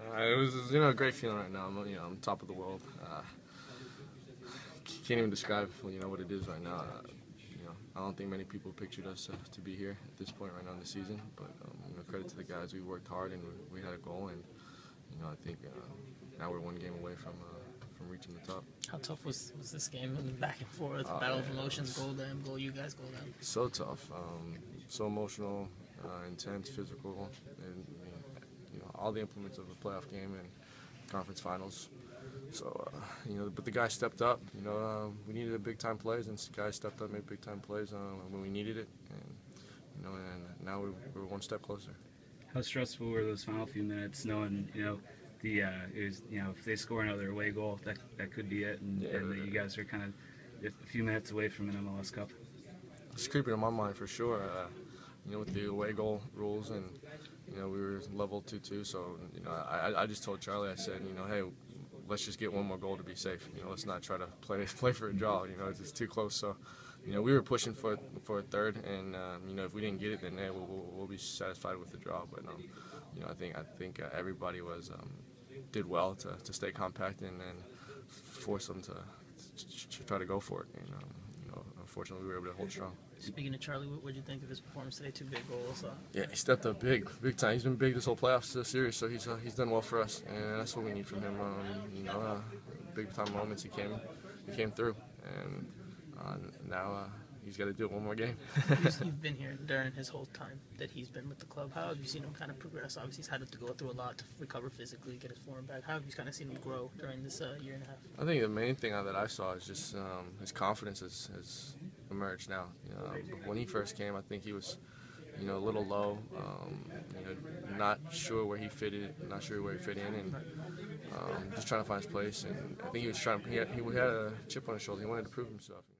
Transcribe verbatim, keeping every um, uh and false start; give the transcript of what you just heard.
Uh, it was, you know, a great feeling right now. I'm, you know, I'm top of the world. Uh, can't even describe, you know, what it is right now. Uh, you know, I don't think many people pictured us uh, to be here at this point right now in the season. But um, you know, credit to the guys. We worked hard and we, we had a goal, and you know, I think uh, now we're one game away from uh, from reaching the top. How tough was, was this game? Back and forth, uh, battle of yeah, emotions, goal them, goal you guys, goal them. So tough, um, so emotional, uh, intense, physical, and you know, all the implements of a playoff game and conference finals. So, uh, you know, but the guys stepped up. You know, uh, we needed a big time plays, and the guys stepped up, made big time plays uh, when we needed it, and you know, and now we're, we're one step closer. How stressful were those final few minutes, knowing you know the uh, it was, you know if they score another away goal, that that could be it, and, Yeah, and you guys are kind of a few minutes away from an M L S Cup. It's creeping in my mind for sure. Uh, you know, with the away goal rules, and you know, we were level two two, so you know, I I just told Charlie, I said, you know, hey, let's just get one more goal to be safe. You know, let's not try to play play for a draw. You know, it's just too close. So, you know, we were pushing for for a third, and um, you know, if we didn't get it, then hey, we'll, we'll, we'll be satisfied with the draw. But um, you know, I think I think uh, everybody was um, did well to, to stay compact and then force them to, to, to try to go for it. And um, you know, unfortunately, we were able to hold strong. Speaking of Charlie, what did you think of his performance today? Two big goals. Uh, Yeah, he stepped up big, big time. He's been big this whole playoffs series, so he's uh, he's done well for us, and that's what we need from him. Um, you know, uh, big time moments he came, he came through, and uh, now uh, he's got to do it one more game. You've been here during his whole time that he's been with the club. How have you seen him kind of progress? Obviously, he's had to go through a lot to recover physically, get his form back. How have you kind of seen him grow during this uh, year and a half? I think the main thing that I saw is just um, his confidence has, has emerged now. You know, when he first came, I think he was, you know, a little low. Um, you know, not sure where he fitted, not sure where he fit in, and um, just trying to find his place. And I think he was trying. He had, he had a chip on his shoulder. He wanted to prove himself.